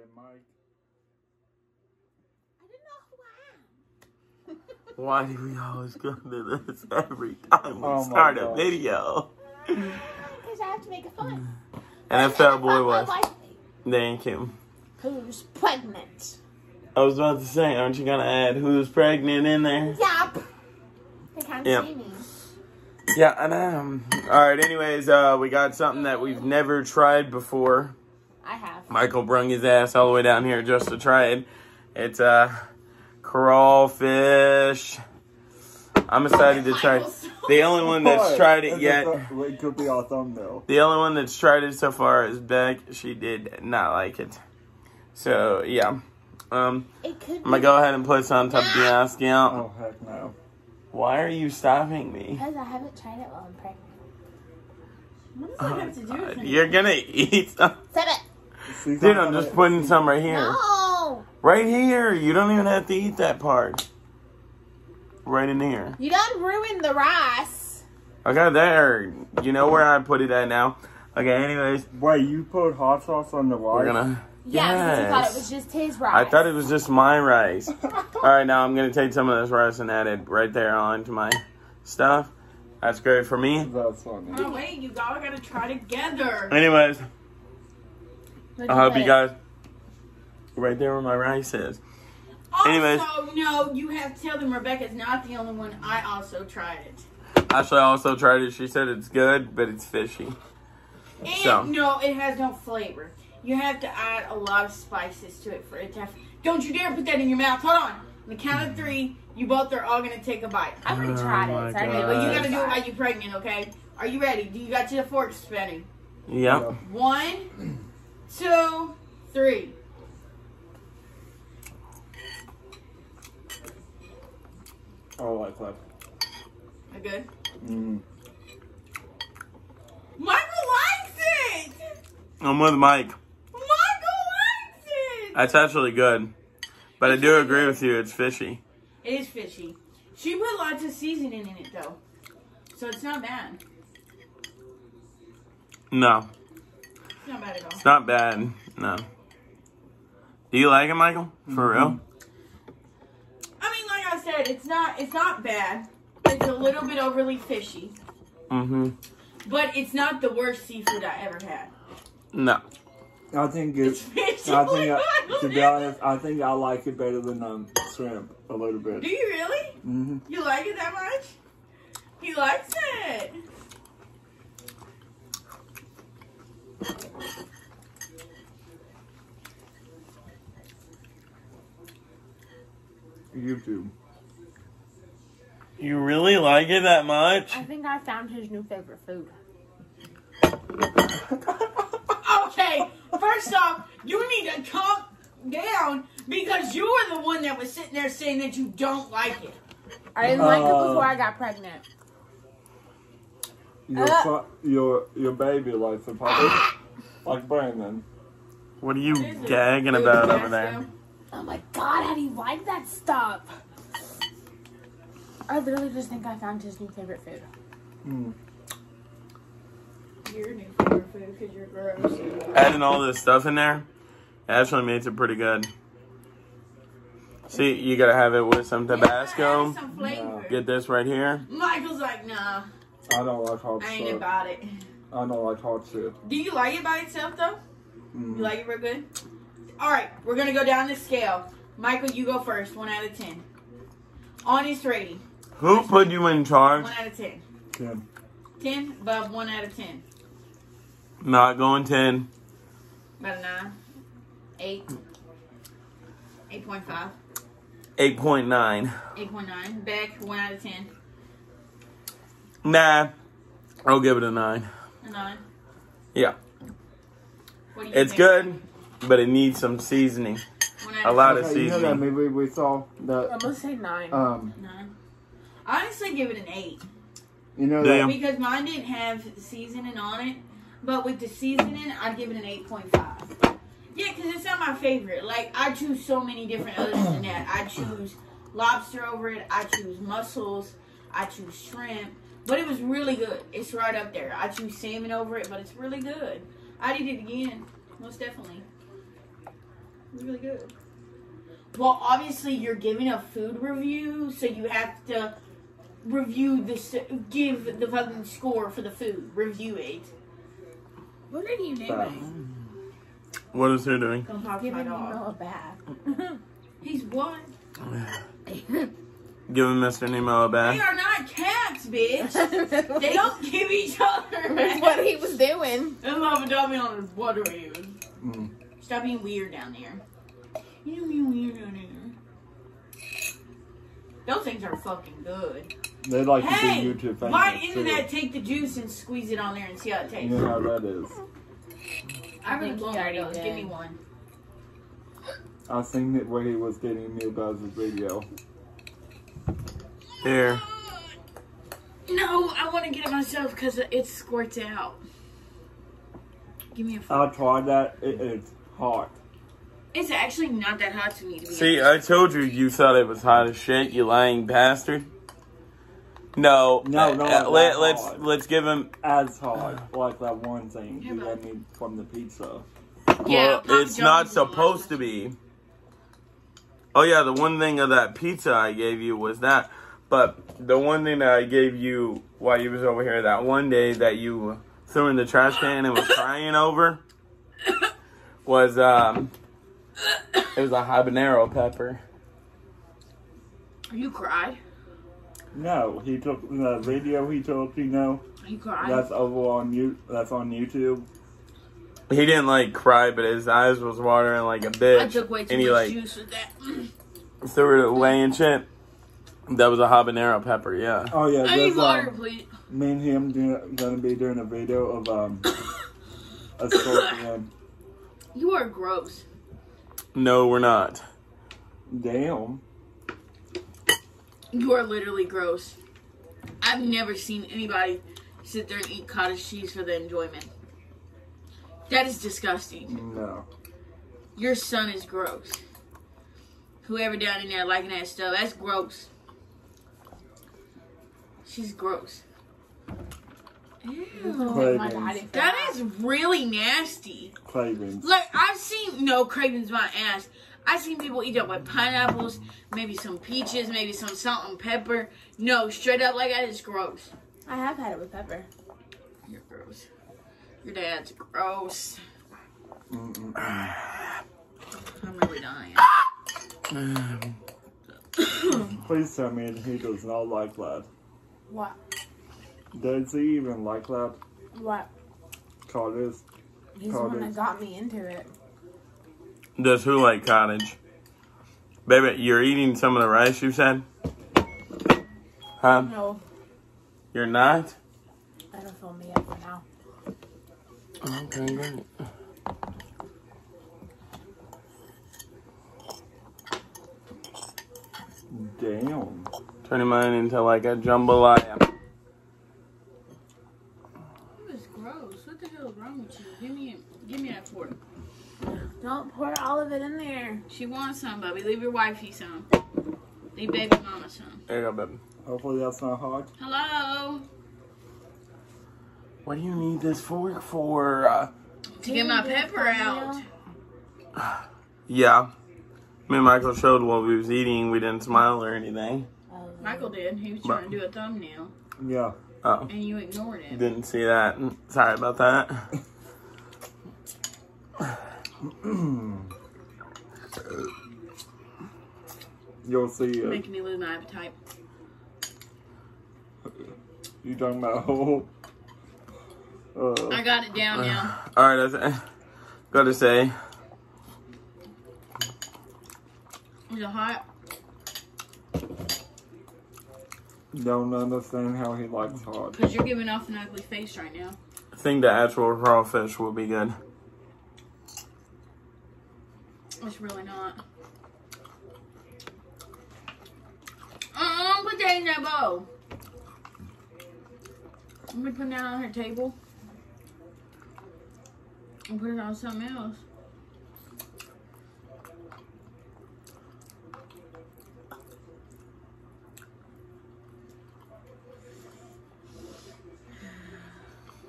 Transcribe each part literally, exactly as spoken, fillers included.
Mike. I didn't know who I am. Why do we always go to this every time we Oh start a God. video? Because I have to make it fun. And that fat boy was. Wifey, Thank you. who's pregnant. I was about to say, aren't you gonna add who's pregnant in there? Yup. They can't Yep. see me. Yeah, and um. All right. Anyways, uh, we got something that we've never tried before. I have. Michael brung his ass all the way down here just to try it. It's uh, crawfish. I'm excited to try it. The only one that's tried it yet. It could be our thumbnail. The only one that's tried it so far is Beck. She did not like it. So yeah. Um, It could I'm gonna go ahead and put this on top of the ask out. Oh heck no! Why are you stopping me? Because I haven't tried it while I'm pregnant. What does that have to do with God, it? you're gonna eat some. Set it. See, Dude, I'm just putting some right here. No. Right here. You don't even have to eat that part. Right in here. You done ruined the rice. Okay, there. You know where I put it at now. Okay, anyways. Wait, you put hot sauce on the rice? We're gonna... Yeah, because Yes. you thought it was just his rice. I thought it was just my rice. Alright, now I'm gonna take some of this rice and add it right there onto my stuff. That's great for me. That's funny. Oh, wait, you all gotta try together. Anyways, What'd I hope put? you guys... Right there where my rice is. Also, Anyways. no, you have to tell them Rebecca's not the only one. I also tried it. Ashley also tried it. She said it's good, but it's fishy. And So. no, it has no flavor. You have to add a lot of spices to it for it to have... Don't you dare put that in your mouth. Hold on. On the count of three, you both are all going to take a bite. I already Oh tried my it. So I God. didn't But you got to try do it while you're pregnant, okay? Are you ready? Do you got your fork spinning? Yep. One, two, three. Oh, like that. Are good? Mm. Michael likes it! I'm with Mike. Michael likes it! That's actually good. But I do agree with you. It's fishy. It is fishy. She put lots of seasoning in it, though. So it's not bad. No. It's not bad at all. It's not bad. No. Do you like it, Michael? For Mm-hmm. real? I mean, like I said, it's not it's not bad. It's a little bit overly fishy. Mm-hmm. But it's not the worst seafood I ever had. No. I think It's it's. fishy. I think, I, to be honest, I think I like it better than um, shrimp a little bit. Do you really? Mm-hmm. You like it that much? He likes it. YouTube. You really like it that much? I think I found his new favorite food. Okay, first off, you need to calm down because you were the one that was sitting there saying that you don't like it. I didn't like it Uh, before I got pregnant. Your Uh. fu- your your baby likes the puppy, like Brandon. What are you What is it? gagging Food about fast over there? food? Oh my god, how do you like that stuff? I literally just think I found his new favorite food. Mm. Your new favorite food because you're gross. Adding all this stuff in there actually makes it pretty good. See, you gotta have it with some Tabasco. Yeah, some flavor. Get this right here. Michael's like, nah, I don't like hot I ain't stuff. about it. I don't like hot shit. Do you like it by itself though? Mm. You like it real good? Alright, we're gonna go down the scale. Michael, you go first. One out of ten. Honest rating. Who put you in charge? One out of ten. Ten. Ten, Bub, one out of ten. Not going ten. About a nine. Eight. Eight point five. eight point nine. Eight point nine. Beck, one out of ten. Nah. I'll give it a nine. A nine. Yeah. What do you It's think? good, but it needs some seasoning. One out A of lot of Okay, you know that seasoning. movie we saw? I'm That gonna say nine. um, Nine. I honestly give it an eight. you know Damn. that Because mine didn't have seasoning on it. But with the seasoning, I'd give it an eight point five. Yeah, because it's not my favorite. Like, I choose so many different others than that. I choose lobster over it. I choose mussels. I choose shrimp. But it was really good. It's right up there. I choose salmon over it, but it's really good. I'd eat it again. Most definitely. It's really good. Well, obviously you're giving a food review, so you have to review this, give the fucking score for the food. Review it. What are you doing? What is he doing? Don't talk to Giving my Nemo dog. a bath. He's what? Giving Mister Nemo a They bath. are not cats, bitch. They don't give each other. That's what he was doing. I love a dummy on his water wheel. Mm. Stop being weird down there. You being weird down there. Those things are fucking good. They like Hey, to be YouTube famous. why isn't too. that take the juice and squeeze it on there and see how it tastes? You know how that is. I really think love he already those. did. Give me one. I seen it where he was getting me about his video. Here. No, I want to get it myself because it squirts out. Give me a I fork. tried that. It, it's hot. It's actually not that hot to me, to be See, honest. I told you you thought it was hot as shit, you lying bastard. No, No, no, uh, not let, that let's hard. let's give him. As hot, like that one thing Here, you bud. got me from the pizza. Yeah, Well, Papa it's not John's don't supposed like to be. Oh yeah, the one thing of that pizza I gave you was that. But the one thing that I gave you while you was over here that one day that you threw in the trash can and was crying over was um, it was a habanero pepper. You cried? No, he took the video he took. You know, You cried? that's over on you. That's on YouTube. He didn't like cry, but his eyes was watering like a bitch. I took way too and he much like juice with that. threw it away and shit. That was a habanero pepper, yeah. Oh yeah, I need there's water, um, please. me and him do, gonna be doing a video of um a scorpion. You are gross. No, we're not. Damn. You are literally gross. I've never seen anybody sit there and eat cottage cheese for the enjoyment. That is disgusting. No. Your son is gross. Whoever down in there liking that stuff, that's gross. She's gross. Ew. My daddy for That is really nasty. Cravings. Like, I've seen, no, cravings my ass. I've seen people eat that with pineapples, maybe some peaches, maybe some salt and pepper. No, straight up like that is gross. I have had it with pepper. You're gross. Your dad's gross. Mm-mm. I'm really dying. Please tell me he does not like that. What? Does he even like that? What? Cottage. He's the one that got me into it. Does who like cottage? Baby, you're eating some of the rice you said? Huh? No, You're not? that'll fill me up for now. Okay, great. Damn. Turning mine into like a jambalaya. That was gross. What the hell is wrong with you? Give me, give me that fork. Don't pour all of it in there. She wants some, Bubby. Leave your wifey some. Leave baby mama some. There you go, baby. Hopefully that's not hot. Hello? What do you need this fork for? Uh, To get my pepper out. yeah. Me and Michael showed what we was eating. We didn't smile or anything. Oh, Michael did. He was trying to do a thumbnail. Yeah. Oh, And you ignored it. didn't see that. Sorry about that. You'll see it. Making me lose my appetite. You talking about whole? Uh, I got it down now. All right, I gotta say, Is it hot? don't understand how he likes hot. Because you're giving off an ugly face right now. I think the actual crawfish will be good. It's really not. Uh-uh, put that in that bowl. Let me put that on her table. And put it on something else.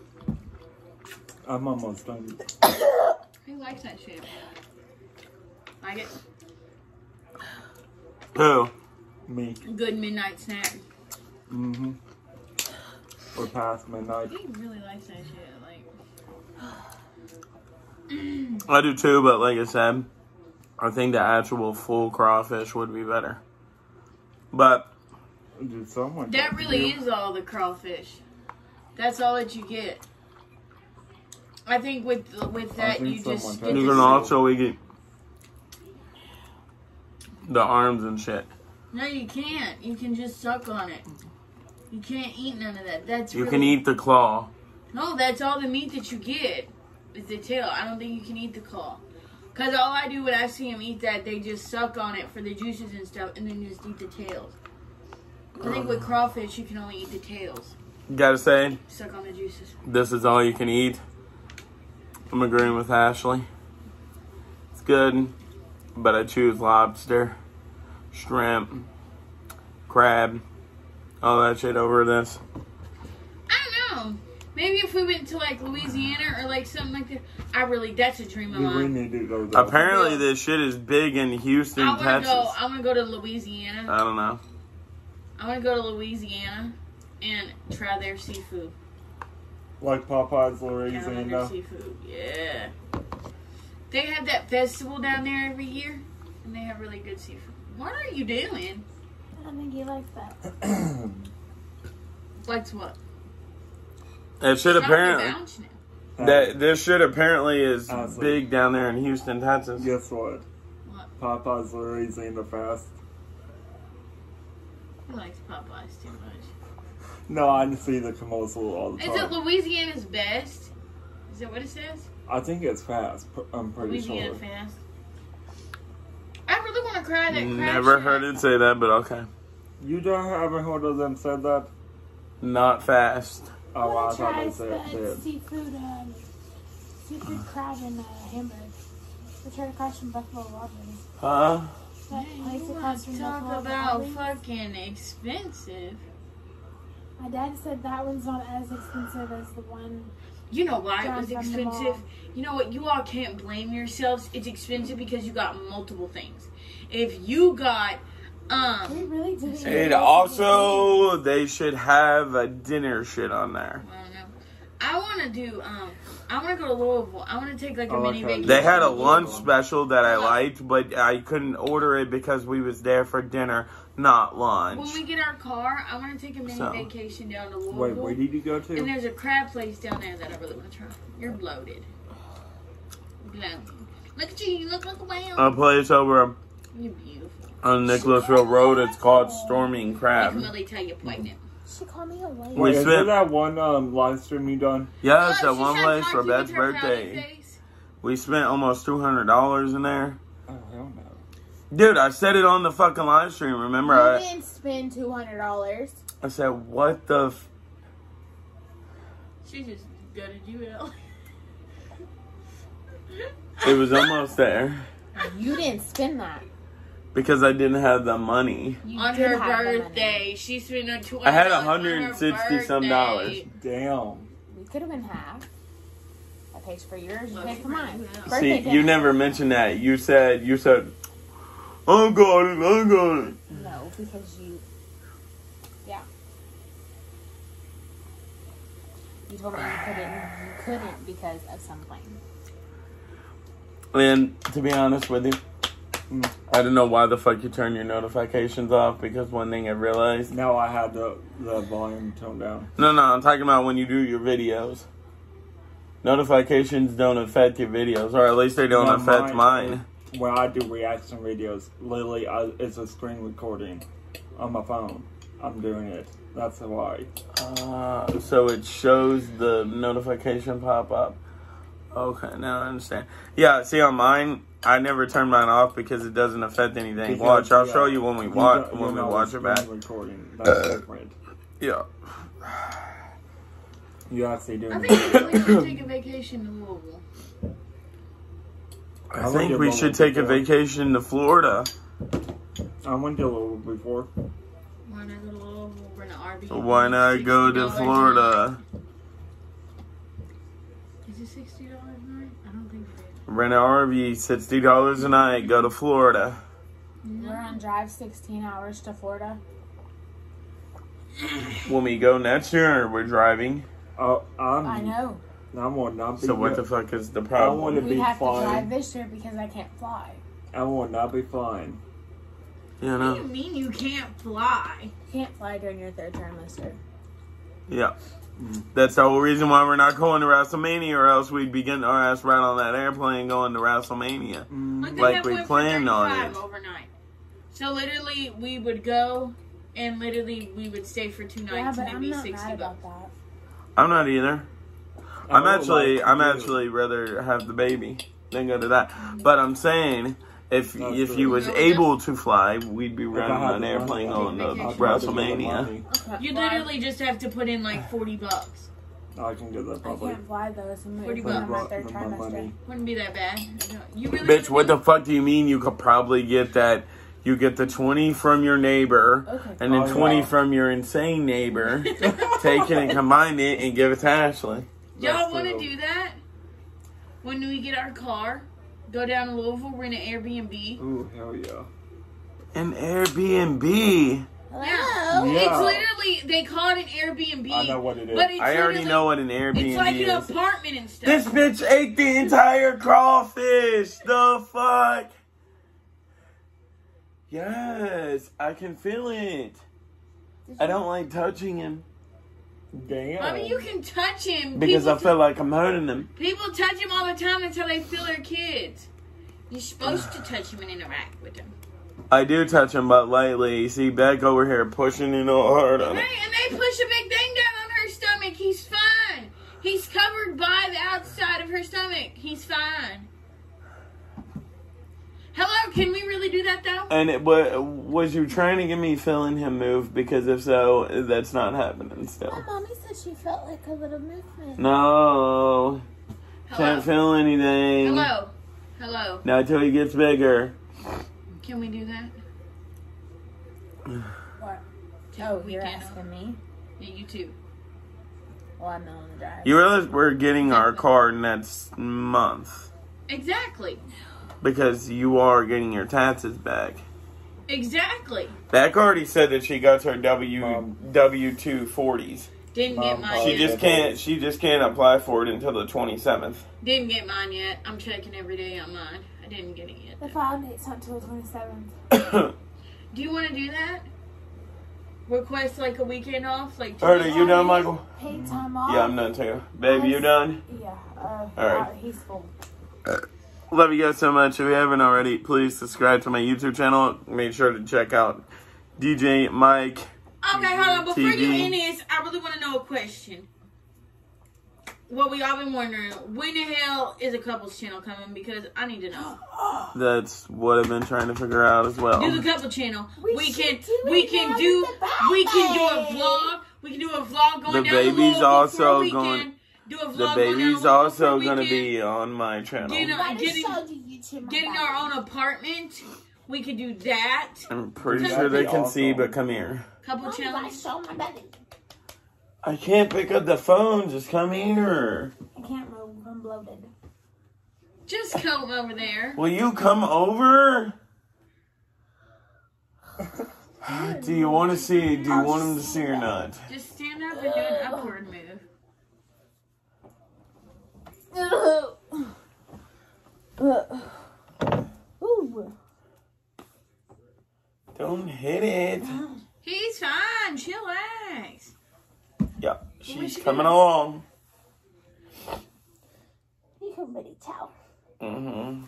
I'm almost done. He likes that shit. I get Who? Me. good midnight snack. Mm-hmm. Or past midnight. He really likes that shit. Like, I do too, but like I said, I think the actual full crawfish would be better. But Did someone that talk to really you? is all the crawfish. That's all that you get. I think with with that think you just someone get you to can see- also eat the arms and shit. No, you can't. You can just suck on it. You can't eat none of that. That's You really... can eat the claw. No, that's all the meat that you get. Is the tail. I don't think you can eat the claw. Cause all I do when I see them eat that, they just suck on it for the juices and stuff, and then just eat the tails. I think with crawfish, you can only eat the tails. Gotta say, Suck on the juices. this is all you can eat. I'm agreeing with Ashley. It's good, but I choose lobster, shrimp, crab, all that shit over this. I don't know. Maybe if we went to like Louisiana or like something like that. I really, that's a dream of We mine. need to go there. Apparently, this shit is big in Houston, I want to Texas. go. I want to go to Louisiana. I don't know. I want to go to Louisiana and try their seafood. Like Popeye's Down under Louisiana. seafood, yeah. They have that festival down there every year, and they have really good seafood. What are you doing? I don't think he likes that. Likes what? It should Stop apparently. the bounce now. That this shit apparently is Honestly. big down there in Houston, Texas. Guess what? What? Popeye's Louisiana Fest. He likes Popeyes too much. No, I see the commercial all the Is time. it Louisiana's best? Is that what it says? I think it's fast. pr- I'm pretty Louisiana sure. fast. I really want to cry that crab Never shit. heard it say that, but okay. You don't haven't heard of them said that? Not fast. Oh, I I thought they tried said the did. seafood, um, seafood crab in uh, Hamburg. We tried across from Buffalo Wild Wings. Huh? That Man, place you across want from to talk Buffalo about Wild Wings. fucking expensive. My dad said that one's not as expensive as the one. You know why it Down was from the expensive? mall. You know what? You all can't blame yourselves. It's expensive because you got multiple things. If you got, We um, really didn't. And also, they should have a dinner shit on there. I don't know. I want to do, um, I want to go to Louisville. I want to take like a Oh, mini okay. vacation. They had a Yeah. lunch special that I liked, but I couldn't order it because we was there for dinner, not lunch. When we get our car, I want to take a mini So. vacation down to Louisville. Wait, where did you go And to? there's a crab place down there that I really want to try. You're bloated. Bloated. Look at you. You look like a whale. A place over You're beautiful. on Nicholasville Road, it's called Stormy and I Crab. can really tell you're pregnant. She called me a whale. We Wait, is spent- it that one um, live stream you done? Yeah, it's Oh, that she one said place talk for to you with Beth's her pouty birthday. face. We spent almost two hundred dollars in there. Oh, hell no. Dude, I said it on the fucking live stream, remember? You I, didn't spend two hundred dollars. I said, what the f... She just gutted you out. It was almost there. You didn't spend that. Because I didn't have the money. You On did her have the money. birthday, she spent her two I had hundred one hundred sixty some dollars. Damn. We could have been half. I paid for yours. You Well, paid she for mine. paid for Birthday See, dinner. you never mentioned that. You said, you said, I got it, I got it. No, because you. Yeah. You told me you couldn't. You couldn't because of something. And to be honest with you, I don't know why the fuck you turn your notifications off, because one thing I realized. Now I had the, the volume toned down. No, no, I'm talking about when you do your videos. Notifications don't affect your videos, or at least they don't No, affect mine. When I do reaction videos, literally, I, it's a screen recording on my phone. I'm doing it. That's why. Uh, so it shows the notification pop up. Okay, now I understand. Yeah, see on mine, I never turn mine off because it doesn't affect anything. Because, Watch, I'll yeah, show you when we you watch don't- when we you're not watch it back. screen Recording. That's Uh, different. Yeah. You actually doing I it. think we really should take a vacation to Louisville. I I went think to we Louisville should take a before. vacation to Florida. I went to Louisville before. Why not go to Louisville? We're in an R V. Why not go to sixty dollars a Florida? night. Is it sixty dollars a night? I don't think it is. Rent an R V, sixty dollars a night, go to Florida. We're on drive sixteen hours to Florida. When we go next year, we're driving. Oh, I'm, I know. I will not be. So what good. the fuck is the I problem? want to We be have to drive fine. this year because I can't fly. I will not be fine. You What do you know? mean you can't fly? You can't fly during your third trimester. Yeah. That's the whole reason why we're not going to WrestleMania, or else we'd be getting our ass right on that airplane going to WrestleMania. Look, they Like have we one for planned on thirty-five it. overnight. So literally, we would go, and literally we would stay for two Yeah, nights, but and it'd I'm be not sixty mad bucks. about that. I'm not either. I I'm would actually, like to I'm do- actually rather have the baby than go to that. But I'm saying, if That's if true. you was No, able to fly, we'd be If I running had an the airplane money, on the I'd I'd rather go to WrestleMania. money. Okay, You fly. literally just have to put in like forty bucks. I can do that I probably. can't fly though. So I'm Forty going on my bucks. third With my trimester. money. Wouldn't be that bad. You really Bitch, what the wanna fuck do you mean you could probably get that? You get the twenty from your neighbor, Okay. and then Oh, twenty yeah. from your insane neighbor. Take it and combine it and give it to Ashley. do- Y'all That's want to true. do that? When we get our car, go down to Louisville, rent an Airbnb. Ooh, hell yeah. An Airbnb. Hello? Yeah. Yeah. It's literally, they call it an Airbnb. I know what it is. But it's I already literally- know what an Airbnb It's like an is. apartment and stuff. This bitch ate the entire crawfish. The fuck? Yes, I can feel it. I don't like touching him Damn. I mean, you can touch him. because people I feel like I'm hurting him. People touch him all the time until they feel their kids. You're supposed to touch him and interact with him. I do touch him, but lightly. See Beck over here pushing it all hard on Hey, it. and they push a big thing down on her stomach. He's fine. He's covered by the outside of her stomach. He's fine. Hello, can we really do that though? And it, wa- was you trying to get me feeling him move? Because if so, that's not happening My still. mommy said she felt like a little movement. No, can't Hello. feel anything. Hello. Hello. Not till he gets bigger. Can we do that? What? Take Oh, a you're weekend off. asking me? Yeah, you too. Well, I'm not on the drive. You realize we're getting our car next month Exactly. because you are getting your taxes back. Exactly. Beck already said that she got her W Mom. W two forties. Didn't Mom, get mine She yet. just can't. She just can't apply for it until the twenty seventh. Didn't get mine yet. I'm checking every day on mine. I didn't get it yet. The though. file date's not until the twenty-seventh. Do you want to do that? Request like a weekend off? Like two Alright, weeks are you off? done, Michael? Paid time off? Yeah, I'm done too. Babe, you done? Yeah. Uh, All right. uh, he's full. Love you guys so much. If you haven't already, please subscribe to my YouTube channel. Make sure to check out D J Mike. Okay, hold on. Before T V. you end this, I really want to know a question. What we all been wondering, when the hell is a couples channel coming? Because I need to know. That's what I've been trying to figure out as well. Do the couple channel. We We, should can do we it can now do with the we can do a baby. vlog. We can do a vlog going The down to baby's Louisville also for a weekend. going- Do a vlog The going down to baby's Louisville also for a going to weekend. be on my channel. You know, I just getting- showed you YouTube. my Getting baby. our own apartment. We could do that. I'm pretty That'd sure they be can see, awesome. but come here. Couple Mommy, I challenge. showed my baby. I can't pick up the phone. Just come here. I can't move. I'm bloated. Just come over there. Will you come over? Do you want to see? Do you want him to see or not? Just stand up and do an upward move. Ooh. Don't hit it. He's fine. Chillax. Yeah, she's coming along. You can really tell. hmm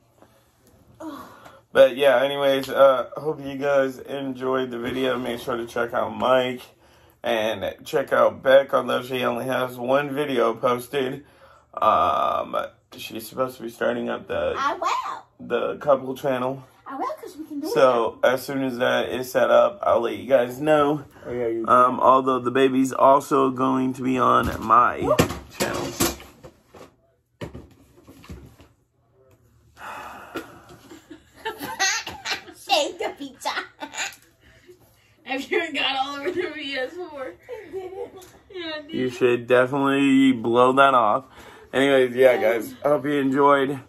But yeah, anyways, uh, hope you guys enjoyed the video. Make sure to check out Mike and check out Beck, although she only has one video posted. Um, she's supposed to be starting up the I will. the couple channel. I will because we can do it. So as soon as that is set up, I'll let you guys know. Oh, yeah, you Um, although the baby's also going to be on my channel. Save the pizza. Have you got all over the P S four? I did it. Yeah, I did. You should definitely blow that off. Anyways, yeah, guys, I hope you enjoyed.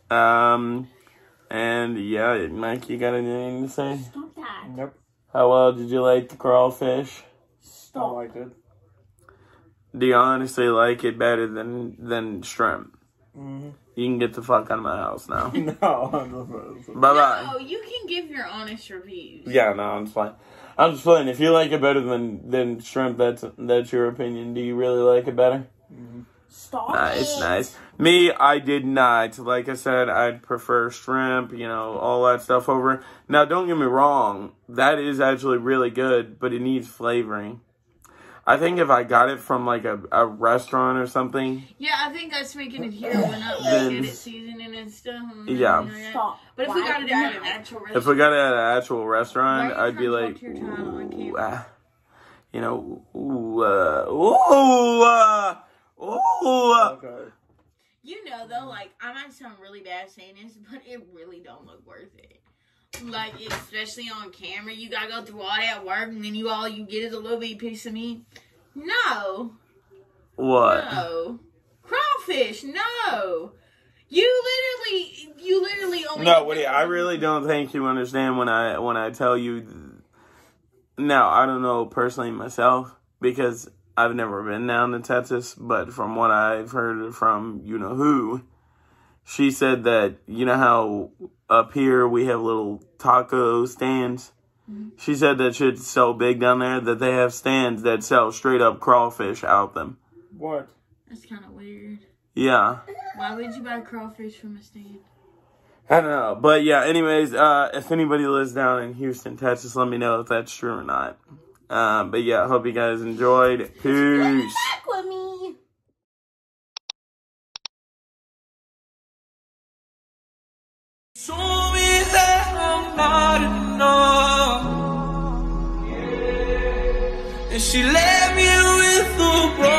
Um, and yeah, Mike, you got anything to say? Stop that. Nope. How well did you like the crawfish? I Stop. liked it. Do you honestly like it better than than shrimp? Mm-hmm. You can get the fuck out of my house now. No. Bye bye. No, you can give your honest reviews. Yeah, no, I'm just fine. I'm just playing. If you like it better than than shrimp, that's that's your opinion. Do you really like it better? Mm-hmm. Stop. Nice, it. nice. Me, I did not. Like I said, I'd prefer shrimp, you know, all that stuff over. Now, don't get me wrong. That is actually really good, but it needs flavoring. I think if I got it from, like, a, a restaurant or something. Yeah, I think us making it here, we're not Then- really good at seasoning and stuff. Yeah. You know that. Stop. But if we Why got it at an not? actual restaurant. If we got it at an actual Why restaurant, are you I'd be trying to like, talk to your child on ooh, camera? ah, you know, ooh, uh, ooh, uh, ooh, uh. Okay. You know, though, like, I might sound really bad saying this, but it really don't look worth it. Like, especially on camera, you gotta go through all that work, and then you all you get is a little bitty piece of meat. No. What? No. Crawfish, no. You literally, you literally only... No, Woody, I really don't think you understand when I when I tell you. Th- now, I don't know personally myself because I've never been down to Texas, but from what I've heard from you know who, she said that you know how up here we have little taco stands. Mm-hmm. She said that shit's so big down there that they have stands that sell straight up crawfish out them. What? That's kind of weird. Yeah. Why would you buy crawfish from a stand? I don't know. But yeah, anyways, uh, if anybody lives down in Houston, Texas, let me know if that's true or not. Uh, but yeah, I hope you guys enjoyed. Peace. Back with me. Show me that I'm not enough. And she left me with the